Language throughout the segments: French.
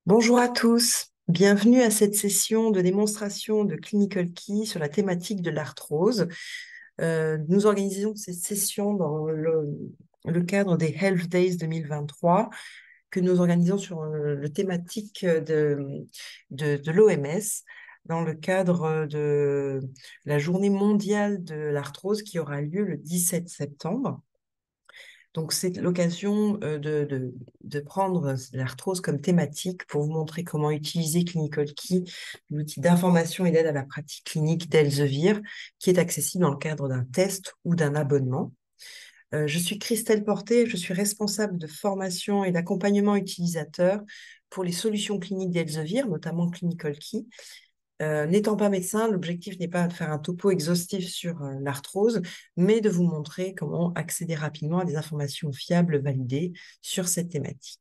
Bonjour à tous, bienvenue à cette session de démonstration de Clinical Key sur la thématique de l'arthrose. Nous organisons cette session dans le cadre des Health Days 2023 que nous organisons sur le thématique de l'OMS dans le cadre de la journée mondiale de l'arthrose qui aura lieu le 17 septembre. Donc, c'est l'occasion de prendre l'arthrose comme thématique pour vous montrer comment utiliser Clinical Key, l'outil d'information et d'aide à la pratique clinique d'Elsevier, qui est accessible dans le cadre d'un test ou d'un abonnement. Je suis Christelle Porté, je suis responsable de formation et d'accompagnement utilisateur pour les solutions cliniques d'Elsevier, notamment Clinical Key. N'étant pas médecin, l'objectif n'est pas de faire un topo exhaustif sur l'arthrose, mais de vous montrer comment accéder rapidement à des informations fiables, validées sur cette thématique.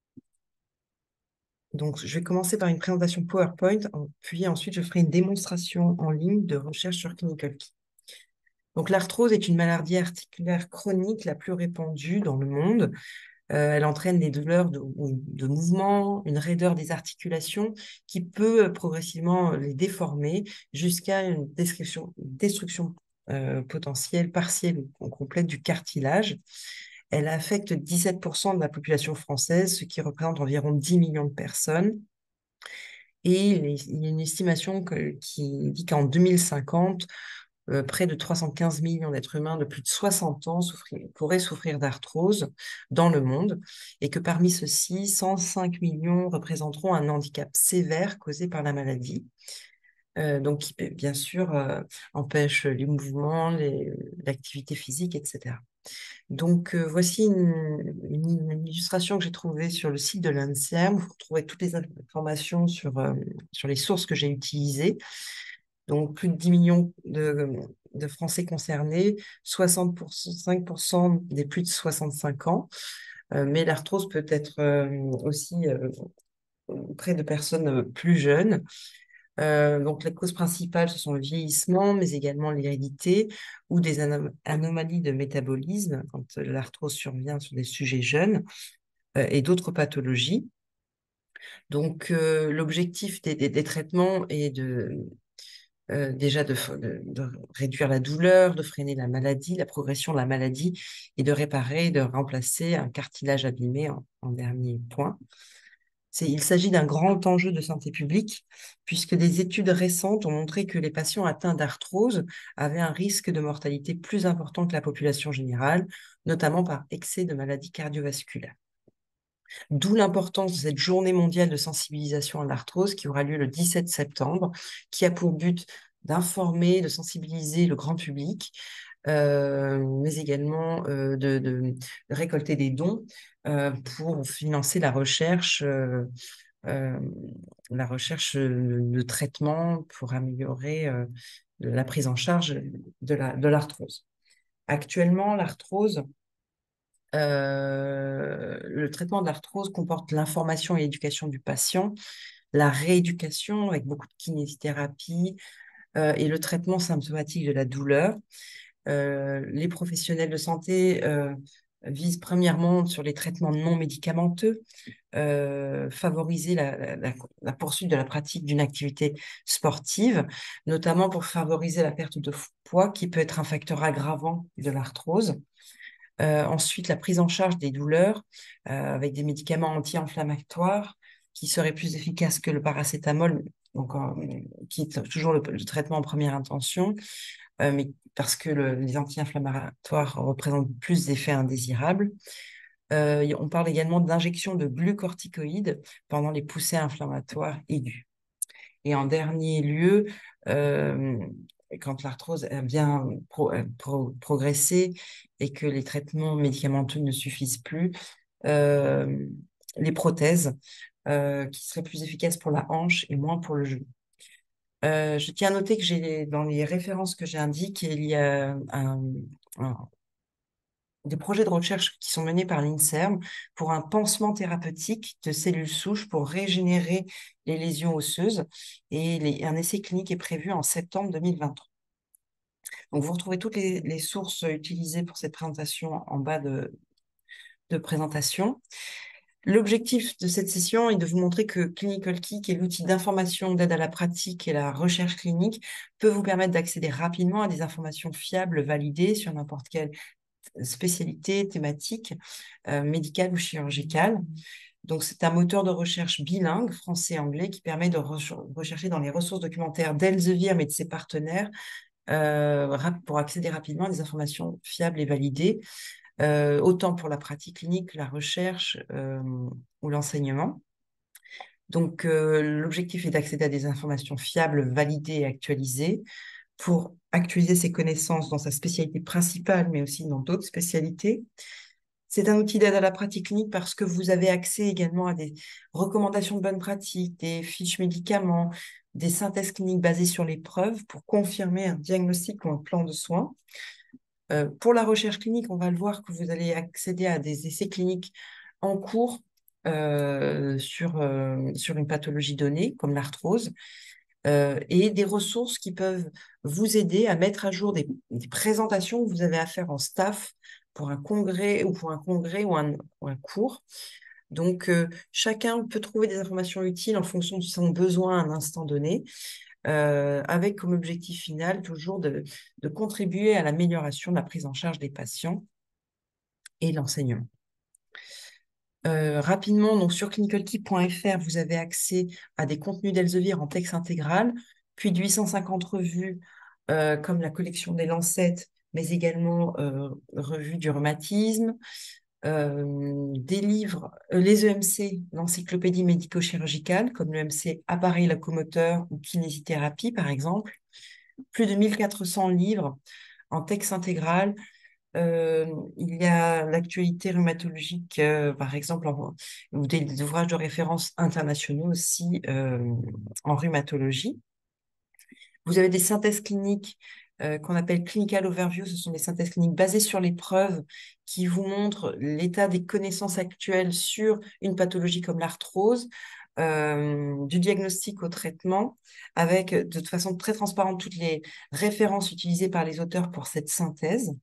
Donc, je vais commencer par une présentation PowerPoint, puis ensuite je ferai une démonstration en ligne de recherche sur Clinical Key. Donc, l'arthrose est une maladie articulaire chronique la plus répandue dans le monde. Elle entraîne des douleurs de mouvement, une raideur des articulations qui peut progressivement les déformer jusqu'à une destruction potentielle, partielle ou complète du cartilage. Elle affecte 17% de la population française, ce qui représente environ 10 millions de personnes. Et il y a une estimation qui dit qu'en 2050, près de 315 millions d'êtres humains de plus de 60 ans pourraient souffrir d'arthrose dans le monde et que parmi ceux-ci, 105 millions représenteront un handicap sévère causé par la maladie. Donc qui, bien sûr, empêche les mouvements, l'activité physique, etc. Donc, voici une illustration que j'ai trouvée sur le site de l'INSERM. Vous retrouvez toutes les informations sur les sources que j'ai utilisées. Donc, plus de 10 millions de Français concernés, 65% des plus de 65 ans. Mais l'arthrose peut être aussi auprès de personnes plus jeunes. Donc, les causes principales, ce sont le vieillissement, mais également l'hérédité ou des anomalies de métabolisme quand l'arthrose survient sur des sujets jeunes et d'autres pathologies. Donc, l'objectif des traitements est déjà de réduire la douleur, de freiner la maladie, la progression de la maladie et de réparer, de remplacer un cartilage abîmé en dernier point. Il s'agit d'un grand enjeu de santé publique, puisque des études récentes ont montré que les patients atteints d'arthrose avaient un risque de mortalité plus important que la population générale, notamment par excès de maladies cardiovasculaires. D'où l'importance de cette journée mondiale de sensibilisation à l'arthrose qui aura lieu le 17 septembre, qui a pour but d'informer, de sensibiliser le grand public, mais également de récolter des dons pour financer euh, la recherche de traitements pour améliorer la prise en charge de l'arthrose. Actuellement, le traitement de l'arthrose comporte l'information et l'éducation du patient, la rééducation avec beaucoup de kinésithérapie et le traitement symptomatique de la douleur. Les professionnels de santé visent premièrement sur les traitements non médicamenteux, favoriser la poursuite de la pratique d'une activité sportive, notamment pour favoriser la perte de poids qui peut être un facteur aggravant de l'arthrose. Ensuite, la prise en charge des douleurs avec des médicaments anti-inflammatoires qui seraient plus efficaces que le paracétamol, donc, qui est toujours le traitement en première intention, mais parce que les anti-inflammatoires représentent plus d'effets indésirables. On parle également d'injection de glucorticoïdes pendant les poussées inflammatoires aiguës. Et en dernier lieu, euh, quand l'arthrose a bien progressé et que les traitements médicamenteux ne suffisent plus, euh, les prothèses qui seraient plus efficaces pour la hanche et moins pour le genou. Je tiens à noter que dans les références que j'indique, il y a des projets de recherche qui sont menés par l'INSERM pour un pansement thérapeutique de cellules souches pour régénérer les lésions osseuses. Et un essai clinique est prévu en septembre 2023. Donc, vous retrouvez toutes les sources utilisées pour cette présentation en bas de présentation. L'objectif de cette session est de vous montrer que Clinical Key, qui est l'outil d'information d'aide à la pratique et la recherche clinique, peut vous permettre d'accéder rapidement à des informations fiables, validées sur n'importe quelle spécialité, thématique, médicale ou chirurgicale. Donc, c'est un moteur de recherche bilingue, français-anglais, qui permet de rechercher dans les ressources documentaires d'Elsevier, mais de ses partenaires, pour accéder rapidement à des informations fiables et validées, autant pour la pratique clinique, la recherche ou l'enseignement. Donc, l'objectif est d'accéder à des informations fiables, validées et actualisées pour actualiser ses connaissances dans sa spécialité principale, mais aussi dans d'autres spécialités. C'est un outil d'aide à la pratique clinique parce que vous avez accès également à des recommandations de bonne pratique, des fiches médicaments, des synthèses cliniques basées sur les preuves pour confirmer un diagnostic ou un plan de soins. Pour la recherche clinique, on va le voir que vous allez accéder à des essais cliniques en cours sur une pathologie donnée, comme l'arthrose, et des ressources qui peuvent vous aider à mettre à jour des présentations que vous avez à faire en staff pour un congrès ou un cours. Donc, chacun peut trouver des informations utiles en fonction de son besoin à un instant donné, avec comme objectif final toujours de contribuer à l'amélioration de la prise en charge des patients et l'enseignement. Rapidement, donc sur clinicalkey.fr, vous avez accès à des contenus d'Elsevier en texte intégral, puis de 850 revues comme la collection des Lancet, mais également revue du rhumatisme, des livres, les EMC, l'encyclopédie médico-chirurgicale, comme l'EMC appareil locomoteur ou kinésithérapie, par exemple, plus de 1400 livres en texte intégral. Il y a l'actualité rhumatologique, par exemple, ou des ouvrages de référence internationaux aussi en rhumatologie. Vous avez des synthèses cliniques qu'on appelle Clinical Overview. Ce sont des synthèses cliniques basées sur les preuves qui vous montrent l'état des connaissances actuelles sur une pathologie comme l'arthrose, du diagnostic au traitement, avec de toute façon très transparente toutes les références utilisées par les auteurs pour cette synthèse.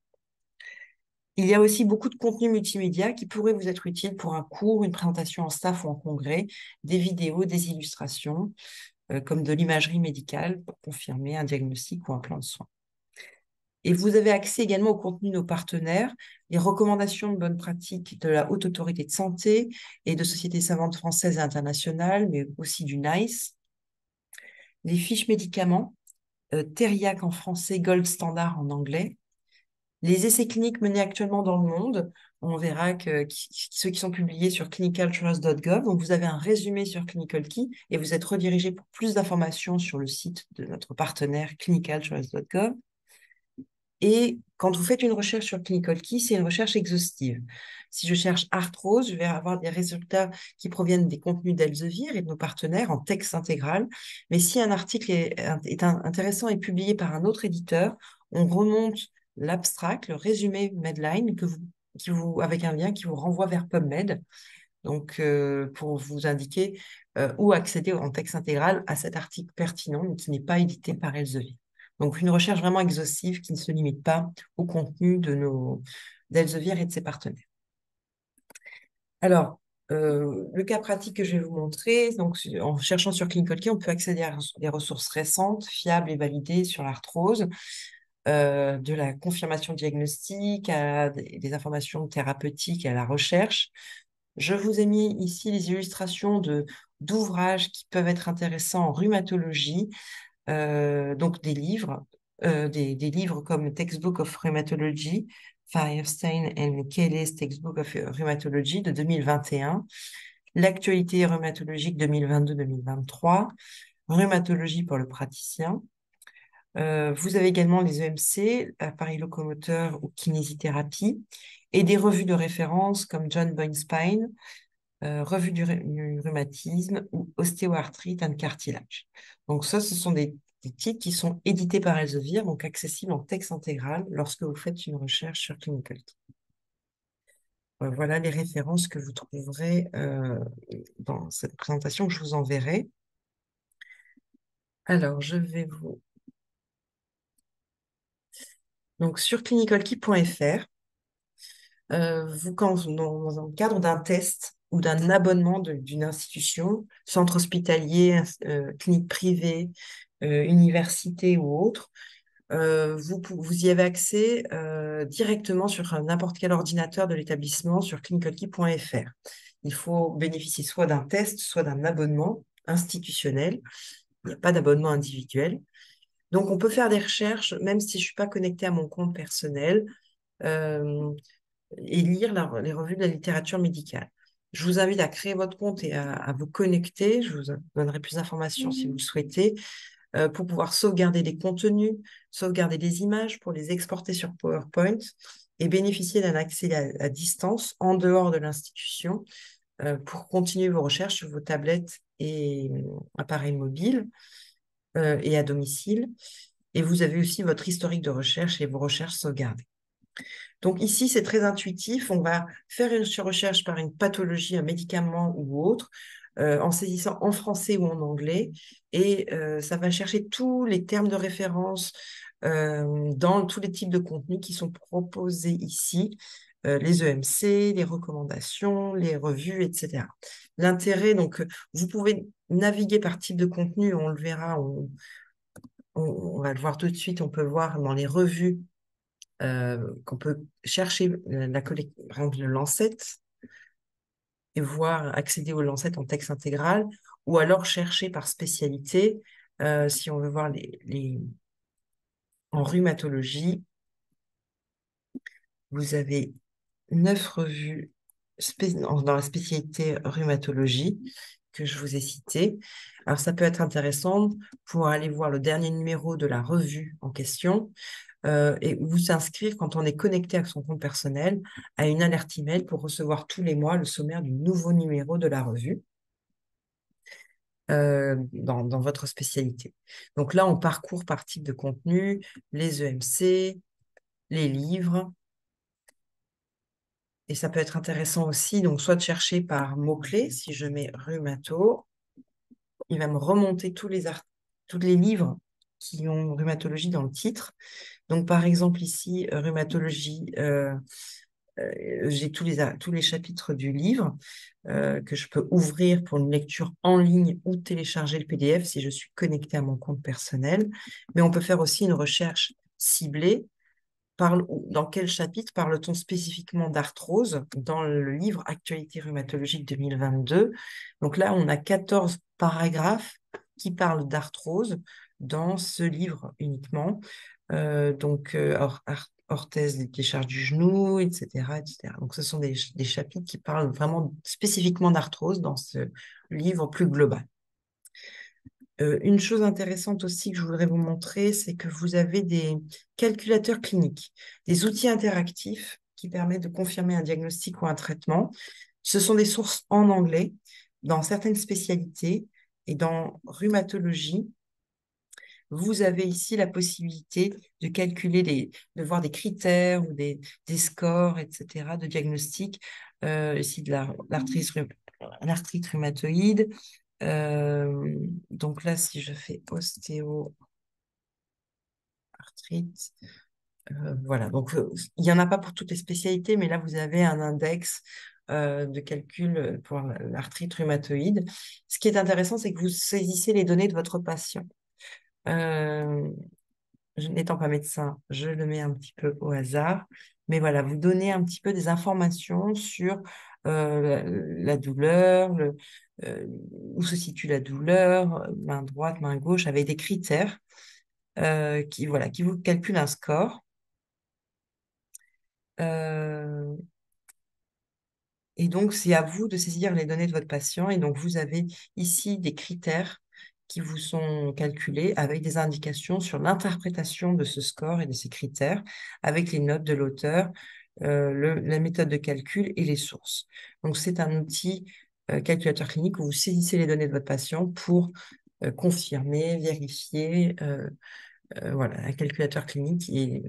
Il y a aussi beaucoup de contenu multimédia qui pourrait vous être utile pour un cours, une présentation en staff ou en congrès, des vidéos, des illustrations, comme de l'imagerie médicale pour confirmer un diagnostic ou un plan de soins. Et vous avez accès également au contenu de nos partenaires, les recommandations de bonne pratique de la Haute Autorité de Santé et de sociétés savantes françaises et internationales, mais aussi du NICE, les fiches médicaments, Teriac en français, Gold Standard en anglais, les essais cliniques menés actuellement dans le monde. On verra que ceux qui sont publiés sur clinicaltrials.gov. Donc, vous avez un résumé sur Clinical Key et vous êtes redirigé pour plus d'informations sur le site de notre partenaire clinicaltrials.gov. Et quand vous faites une recherche sur Clinical Key, c'est une recherche exhaustive. Si je cherche arthrose, je vais avoir des résultats qui proviennent des contenus d'Elsevier et de nos partenaires en texte intégral. Mais si un article est intéressant et publié par un autre éditeur, on remonte l'abstract, le résumé Medline, avec un lien qui vous renvoie vers PubMed, donc pour vous indiquer où accéder en texte intégral à cet article pertinent, mais qui n'est pas édité par Elsevier. Donc une recherche vraiment exhaustive qui ne se limite pas au contenu d'Elsevier et de ses partenaires. Alors, le cas pratique que je vais vous montrer, donc en cherchant sur Clinical Key, on peut accéder à des ressources récentes, fiables et validées sur l'arthrose, de la confirmation diagnostique à des informations thérapeutiques et à la recherche. Je vous ai mis ici les illustrations d'ouvrages qui peuvent être intéressants en rhumatologie, donc des livres, des livres comme Textbook of Rheumatology, Firestein and Kelly's Textbook of Rheumatology de 2021, l'actualité rhumatologique 2022-2023, rhumatologie pour le praticien. Vous avez également les EMC, appareil locomoteur ou kinésithérapie, et des revues de référence comme John Boyne Spine, revue du rhumatisme ou ostéoarthrite and cartilage. Donc ça, ce sont des titres qui sont édités par Elsevier, donc accessibles en texte intégral lorsque vous faites une recherche sur Clinical Key. Voilà les références que vous trouverez dans cette présentation que je vous enverrai. Alors, je vais vous... Donc, sur clinicalkey.fr, dans le cadre d'un test ou d'un abonnement d'une institution, centre hospitalier, clinique privée, université ou autre, vous y avez accès directement sur n'importe quel ordinateur de l'établissement sur clinicalkey.fr. Il faut bénéficier soit d'un test, soit d'un abonnement institutionnel. Il n'y a pas d'abonnement individuel. Donc, on peut faire des recherches, même si je ne suis pas connectée à mon compte personnel, euh, et lire les revues de la littérature médicale. Je vous invite à créer votre compte et à vous connecter. Je vous donnerai plus d'informations si vous le souhaitez, pour pouvoir sauvegarder des contenus, sauvegarder des images pour les exporter sur PowerPoint et bénéficier d'un accès à distance en dehors de l'institution pour continuer vos recherches sur vos tablettes et appareils mobiles et à domicile. Et vous avez aussi votre historique de recherche et vos recherches sauvegardées. Donc ici, c'est très intuitif. On va faire une recherche par une pathologie, un médicament ou autre, en saisissant en français ou en anglais. Et ça va chercher tous les termes de référence dans tous les types de contenus qui sont proposés ici, les EMC, les recommandations, les revues, etc. L'intérêt, donc, vous pouvez naviguer par type de contenu, on le verra, on va le voir tout de suite, on peut voir dans les revues qu'on peut chercher par exemple, le Lancet et voir accéder au Lancet en texte intégral, ou alors chercher par spécialité, si on veut voir en rhumatologie, vous avez 9 revues dans la spécialité rhumatologie que je vous ai citées. Alors, ça peut être intéressant pour aller voir le dernier numéro de la revue en question, et vous inscrire quand on est connecté à son compte personnel à une alerte email pour recevoir tous les mois le sommaire du nouveau numéro de la revue dans votre spécialité. Donc là, on parcourt par type de contenu, les EMC, les livres, et ça peut être intéressant aussi, donc soit de chercher par mots-clés, si je mets rhumato, il va me remonter tous les livres qui ont rhumatologie dans le titre. Donc, par exemple, ici, rhumatologie, j'ai tous les chapitres du livre que je peux ouvrir pour une lecture en ligne ou télécharger le PDF si je suis connectée à mon compte personnel. Mais on peut faire aussi une recherche ciblée. Dans quel chapitre parle-t-on spécifiquement d'arthrose dans le livre Actualité rhumatologique 2022? Donc là, on a 14 paragraphes qui parlent d'arthrose dans ce livre uniquement. Orthèse des décharges du genou, etc., etc. Donc, ce sont des chapitres qui parlent vraiment spécifiquement d'arthrose dans ce livre plus global. Une chose intéressante aussi que je voudrais vous montrer, c'est que vous avez des calculateurs cliniques, des outils interactifs qui permettent de confirmer un diagnostic ou un traitement. Ce sont des sources en anglais dans certaines spécialités et dans rhumatologie. Vous avez ici la possibilité de calculer, de voir des critères ou des scores, etc., de diagnostic, ici de l'arthrite rhumatoïde. Donc là, si je fais ostéoarthrite, voilà. Donc, il n'y en a pas pour toutes les spécialités, mais là, vous avez un index de calcul pour l'arthrite rhumatoïde. Ce qui est intéressant, c'est que vous saisissez les données de votre patient. N'étant pas médecin, je le mets un petit peu au hasard. Mais voilà, vous donnez un petit peu des informations sur la douleur, où se situe la douleur, main droite, main gauche, avec des critères qui vous calculent un score. Euh, et donc, c'est à vous de saisir les données de votre patient. Et donc, vous avez ici des critères qui vous sont calculés avec des indications sur l'interprétation de ce score et de ces critères, avec les notes de l'auteur, la méthode de calcul et les sources. Donc, c'est un outil calculateur clinique où vous saisissez les données de votre patient pour confirmer, vérifier, voilà, un calculateur clinique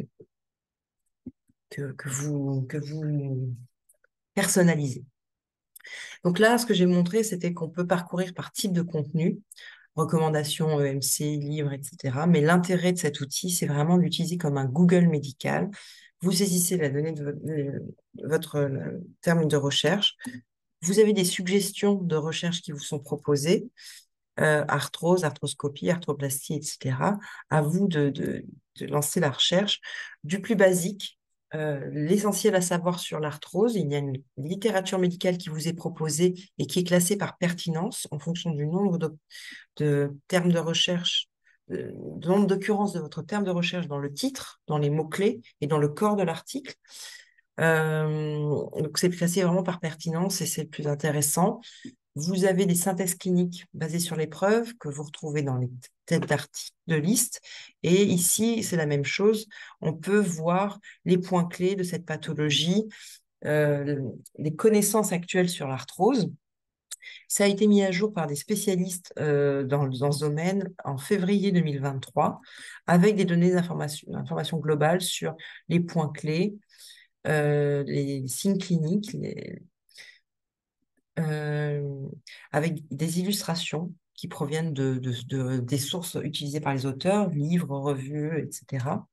que vous personnalisez. Donc là, ce que j'ai montré, c'était qu'on peut parcourir par type de contenu, recommandations, EMC, livres, etc. Mais l'intérêt de cet outil, c'est vraiment de l'utiliser comme un Google médical. Vous saisissez la donnée de votre terme de recherche, Vous avez des suggestions de recherche qui vous sont proposées, arthrose, arthroscopie, arthroplastie, etc. À vous de lancer la recherche du plus basique. L'essentiel à savoir sur l'arthrose, il y a une littérature médicale qui vous est proposée et qui est classée par pertinence en fonction du nombre de termes de recherche, de nombre d'occurrences de votre terme de recherche dans le titre, dans les mots-clés et dans le corps de l'article. Donc, c'est classé vraiment par pertinence et c'est le plus intéressant. Vous avez des synthèses cliniques basées sur les preuves que vous retrouvez dans les têtes d'articles de liste. Et ici, c'est la même chose. On peut voir les points clés de cette pathologie, les connaissances actuelles sur l'arthrose. Ça a été mis à jour par des spécialistes dans ce domaine en février 2023, avec des données d'information globales sur les points clés, les signes cliniques, avec des illustrations qui proviennent des sources utilisées par les auteurs, livres, revues, etc.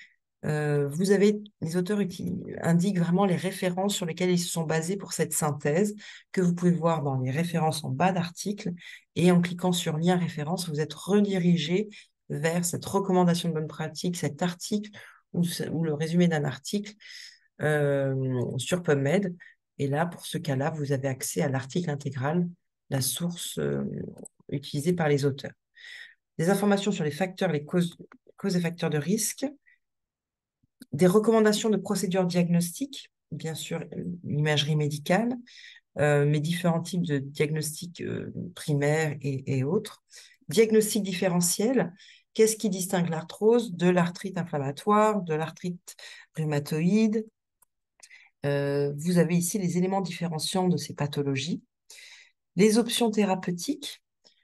Les auteurs indiquent vraiment les références sur lesquelles ils se sont basés pour cette synthèse, que vous pouvez voir dans les références en bas d'article. Et en cliquant sur lien référence, vous êtes redirigé vers cette recommandation de bonne pratique, cet article ou le résumé d'un article sur PubMed. Et là, pour ce cas-là, vous avez accès à l'article intégral, la source utilisée par les auteurs. Des informations sur les facteurs, les causes et facteurs de risque, des recommandations de procédures diagnostiques, bien sûr, l'imagerie médicale, mais différents types de diagnostics primaires et autres. Diagnostic différentiel, qu'est-ce qui distingue l'arthrose de l'arthrite inflammatoire, de l'arthrite rhumatoïde? Vous avez ici les éléments différenciants de ces pathologies. Les options thérapeutiques,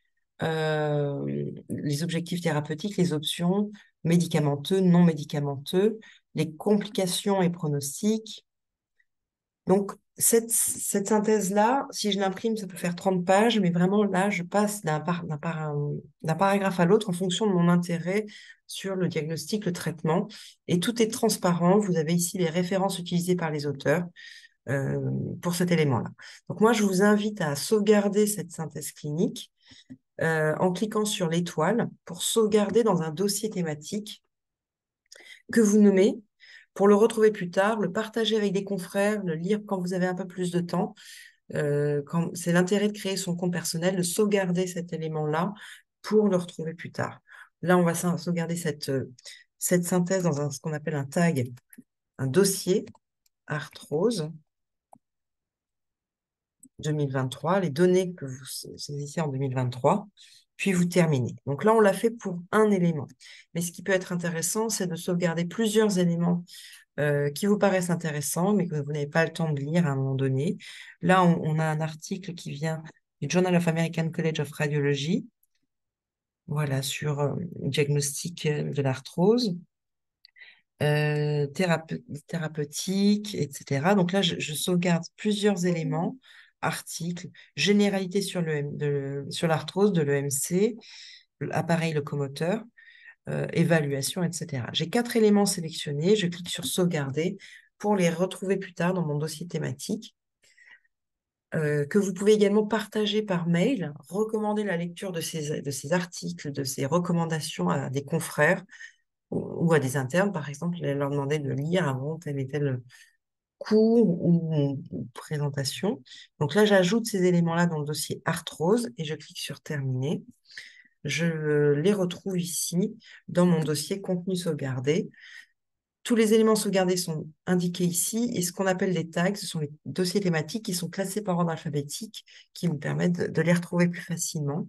les objectifs thérapeutiques, les options médicamenteux, non médicamenteux, les complications et pronostics. Donc, cette synthèse-là, si je l'imprime, ça peut faire 30 pages, mais vraiment là, je passe d'un paragraphe à l'autre en fonction de mon intérêt sur le diagnostic, le traitement, et tout est transparent. Vous avez ici les références utilisées par les auteurs pour cet élément-là. Donc moi, je vous invite à sauvegarder cette synthèse clinique en cliquant sur l'étoile pour sauvegarder dans un dossier thématique que vous nommez pour le retrouver plus tard, le partager avec des confrères, le lire quand vous avez un peu plus de temps. C'est l'intérêt de créer son compte personnel, de sauvegarder cet élément-là pour le retrouver plus tard. Là, on va sauvegarder cette synthèse dans ce qu'on appelle un tag, un dossier arthrose 2023, les données que vous saisissez en 2023, puis vous terminez. Donc là, on l'a fait pour un élément. Mais ce qui peut être intéressant, c'est de sauvegarder plusieurs éléments qui vous paraissent intéressants, mais que vous n'avez pas le temps de lire à un moment donné. Là, on a un article qui vient du Journal of American College of Radiology, voilà, sur le diagnostic de l'arthrose, thérapeutique, etc. Donc là, je sauvegarde plusieurs éléments, articles, généralité sur l'arthrose de l'EMC, appareil locomoteur, évaluation, etc. J'ai 4 éléments sélectionnés, je clique sur sauvegarder pour les retrouver plus tard dans mon dossier thématique, que vous pouvez également partager par mail, recommander la lecture de ces articles, de ces recommandations à des confrères ou à des internes, par exemple, leur demander de lire avant tel et tel cours ou présentation. Donc là, j'ajoute ces éléments-là dans le dossier arthrose et je clique sur terminer. Je les retrouve ici dans mon dossier contenu sauvegardé. Tous les éléments sauvegardés sont indiqués ici et ce qu'on appelle les tags, ce sont les dossiers thématiques qui sont classés par ordre alphabétique qui me permettent de les retrouver plus facilement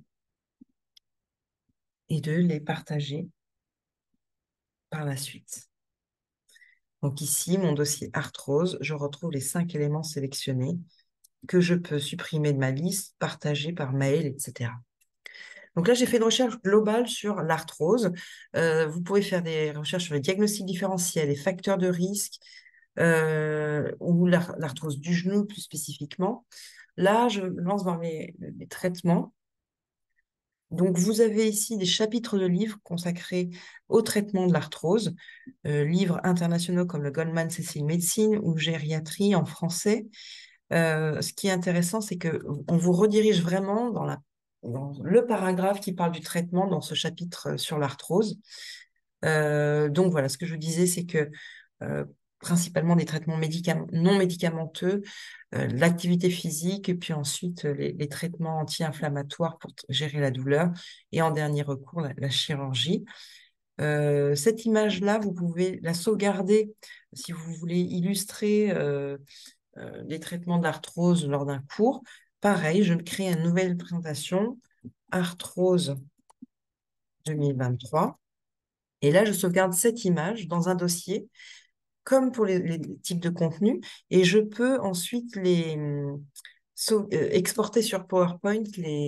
et de les partager par la suite. Donc ici, mon dossier arthrose, je retrouve les 5 éléments sélectionnés que je peux supprimer de ma liste, partager par mail, etc. Donc là, j'ai fait une recherche globale sur l'arthrose. Vous pouvez faire des recherches sur les diagnostics différentiels, les facteurs de risque ou l'arthrose du genou plus spécifiquement. Là, je lance dans les traitements. Donc, vous avez ici des chapitres de livres consacrés au traitement de l'arthrose, livres internationaux comme le Goldman Cecil Medicine ou Gériatrie en français, Ce qui est intéressant, c'est qu'on vous redirige vraiment dans le paragraphe qui parle du traitement dans ce chapitre sur l'arthrose. Donc voilà, ce que je vous disais, c'est que principalement des traitements non médicamenteux, l'activité physique, et puis ensuite les traitements anti-inflammatoires pour gérer la douleur, et en dernier recours, la chirurgie. Cette image-là, vous pouvez la sauvegarder si vous voulez illustrer les traitements d'arthrose lors d'un cours. Pareil, je crée une nouvelle présentation, arthrose 2023. Et là, je sauvegarde cette image dans un dossier, comme pour les types de contenus, et je peux ensuite exporter sur PowerPoint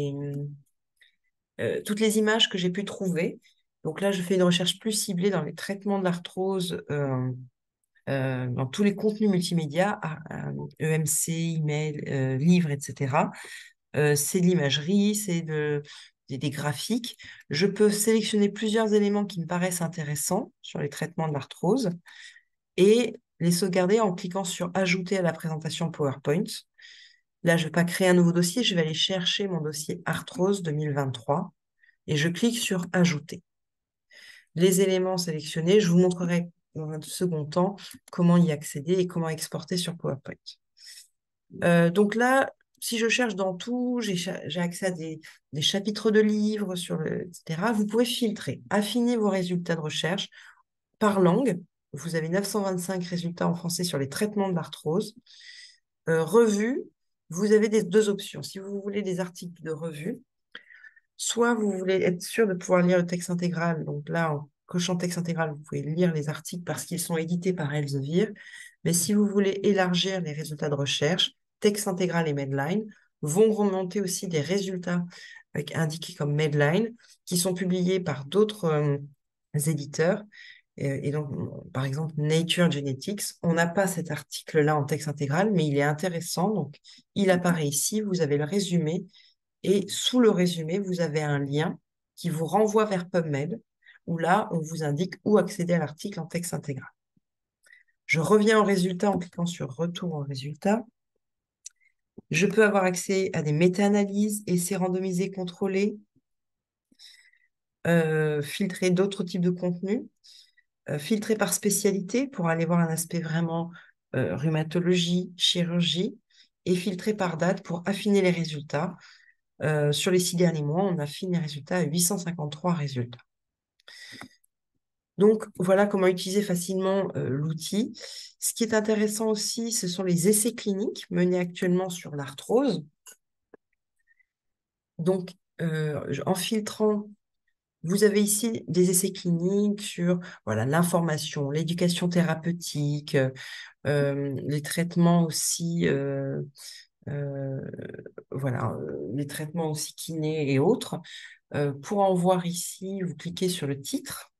toutes les images que j'ai pu trouver. Donc là, je fais une recherche plus ciblée dans les traitements de l'arthrose, dans tous les contenus multimédia, EMC, email, livres, etc. C'est de l'imagerie, des graphiques. Je peux sélectionner plusieurs éléments qui me paraissent intéressants sur les traitements de l'arthrose et les sauvegarder en cliquant sur Ajouter à la présentation PowerPoint. Là, je ne vais pas créer un nouveau dossier, je vais aller chercher mon dossier Arthrose 2023 et je clique sur Ajouter. Les éléments sélectionnés, je vous montrerai dans un second temps comment y accéder et comment exporter sur PowerPoint. Donc là, si je cherche dans tout, j'ai accès à des chapitres de livres, etc. Vous pouvez filtrer, affiner vos résultats de recherche par langue. Vous avez 925 résultats en français sur les traitements de l'arthrose. Revue, vous avez deux options. Si vous voulez des articles de revue, soit vous voulez être sûr de pouvoir lire le texte intégral. Donc là, en cochant texte intégral, vous pouvez lire les articles parce qu'ils sont édités par Elsevier. Mais si vous voulez élargir les résultats de recherche, texte intégral et Medline vont remonter aussi des résultats indiqués comme Medline qui sont publiés par d'autres éditeurs. Et donc, par exemple, Nature Genetics, on n'a pas cet article-là en texte intégral, mais il est intéressant. Donc, il apparaît ici, vous avez le résumé, et sous le résumé, vous avez un lien qui vous renvoie vers PubMed, où là, on vous indique où accéder à l'article en texte intégral. Je reviens au résultat en cliquant sur Retour au résultat. Je peux avoir accès à des méta-analyses, essais randomisés contrôlés, filtrer d'autres types de contenus, filtrer par spécialité pour aller voir un aspect vraiment rhumatologie, chirurgie, et filtrer par date pour affiner les résultats. Sur les 6 derniers mois, on affine les résultats à 853 résultats. Donc, voilà comment utiliser facilement l'outil. Ce qui est intéressant aussi, ce sont les essais cliniques menés actuellement sur l'arthrose. Donc, en filtrant, vous avez ici des essais cliniques sur voilà, l'information, l'éducation thérapeutique, les traitements aussi, voilà, les traitements aussi kinés et autres. Pour en voir ici, vous cliquez sur le titre.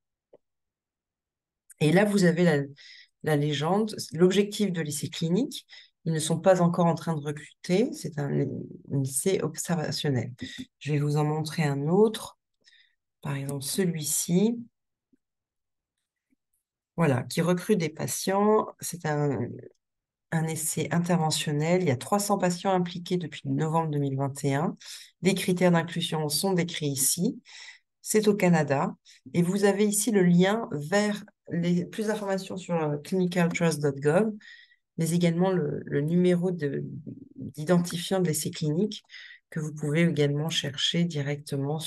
Et là, vous avez la légende, l'objectif de l'essai clinique. Ils ne sont pas encore en train de recruter, c'est un essai observationnel. Je vais vous en montrer un autre, par exemple celui-ci, voilà, qui recrute des patients. C'est un essai interventionnel. Il y a 300 patients impliqués depuis novembre 2021. Les critères d'inclusion sont décrits ici. C'est au Canada. Et vous avez ici le lien vers plus d'informations sur clinicaltrust.gov, mais également le numéro d'identifiant de l'essai clinique que vous pouvez également chercher directement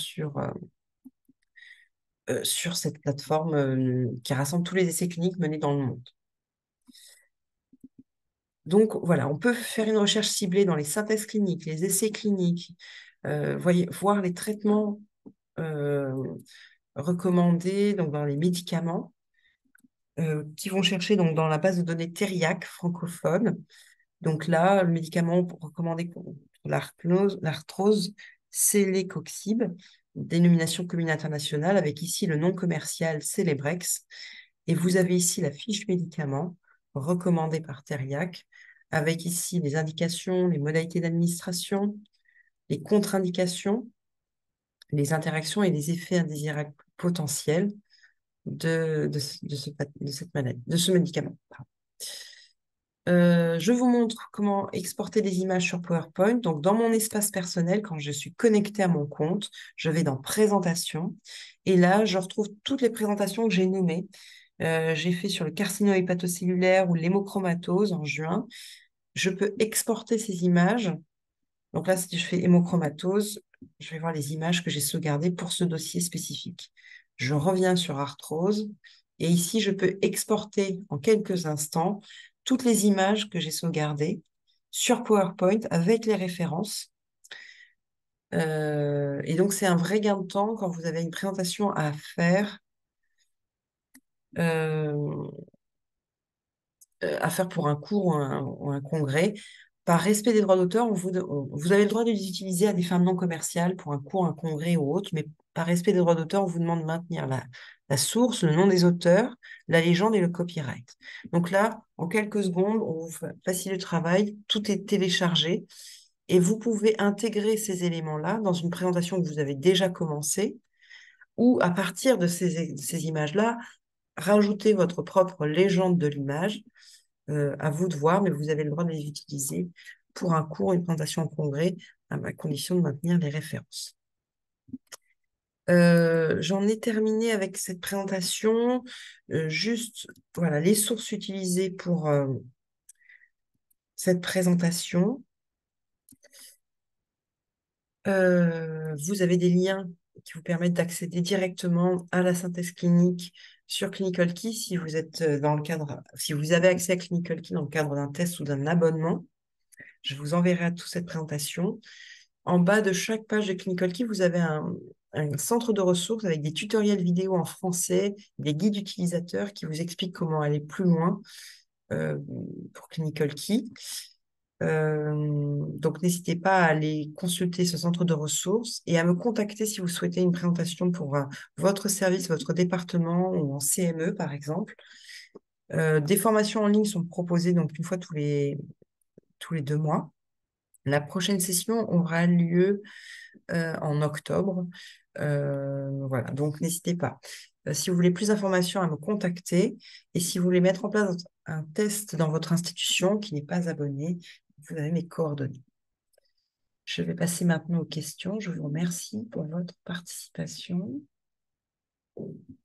sur cette plateforme qui rassemble tous les essais cliniques menés dans le monde. Donc voilà, on peut faire une recherche ciblée dans les synthèses cliniques, les essais cliniques, voir les traitements recommandés donc dans les médicaments qui vont chercher donc, dans la base de données Thériac francophone. Donc là, le médicament recommandé pour l'arthrose, c'est l'écoxib, dénomination commune internationale, avec ici le nom commercial Celebrex. Et vous avez ici la fiche médicament recommandée par Thériac, avec ici les indications, les modalités d'administration, les contre-indications, les interactions et les effets indésirables potentiels de cette maladie, de ce médicament. Pardon. Je vous montre comment exporter des images sur PowerPoint. Donc, dans mon espace personnel, quand je suis connectée à mon compte, je vais dans Présentations. Et là, je retrouve toutes les présentations que j'ai nommées. J'ai fait sur le carcinome hépatocellulaire ou l'hémochromatose en juin. Je peux exporter ces images. Donc là, si je fais hémochromatose, je vais voir les images que j'ai sauvegardées pour ce dossier spécifique. Je reviens sur arthrose et ici, je peux exporter en quelques instants toutes les images que j'ai sauvegardées sur PowerPoint avec les références. Et donc, c'est un vrai gain de temps quand vous avez une présentation à faire. euh, à faire pour un cours ou un congrès. Par respect des droits d'auteur, vous avez le droit de les utiliser à des fins non commerciales pour un cours, un congrès ou autre, mais par respect des droits d'auteur, on vous demande de maintenir la source, le nom des auteurs, la légende et le copyright. Donc là, en quelques secondes, on vous facilite le travail, tout est téléchargé et vous pouvez intégrer ces éléments-là dans une présentation que vous avez déjà commencée ou à partir de ces images-là, rajouter votre propre légende de l'image. À vous de voir, mais vous avez le droit de les utiliser pour un cours, une présentation en congrès, à condition de maintenir les références. J'en ai terminé avec cette présentation. Juste, voilà, les sources utilisées pour cette présentation. Vous avez des liens qui vous permettent d'accéder directement à la synthèse clinique sur Clinical Key si vous êtes dans le cadre, si vous avez accès à Clinical Key dans le cadre d'un test ou d'un abonnement. Je vous enverrai à toute cette présentation. En bas de chaque page de Clinical Key, vous avez un centre de ressources avec des tutoriels vidéo en français, des guides utilisateurs qui vous expliquent comment aller plus loin euh, pour Clinical Key. Donc, n'hésitez pas à aller consulter ce centre de ressources et à me contacter si vous souhaitez une présentation pour votre service, votre département ou en CME, par exemple. Des formations en ligne sont proposées donc une fois tous les 2 mois. La prochaine session aura lieu en octobre. Voilà, donc n'hésitez pas. Si vous voulez plus d'informations, à me contacter. Et si vous voulez mettre en place un test dans votre institution qui n'est pas abonné, vous avez mes coordonnées. Je vais passer maintenant aux questions. Je vous remercie pour votre participation.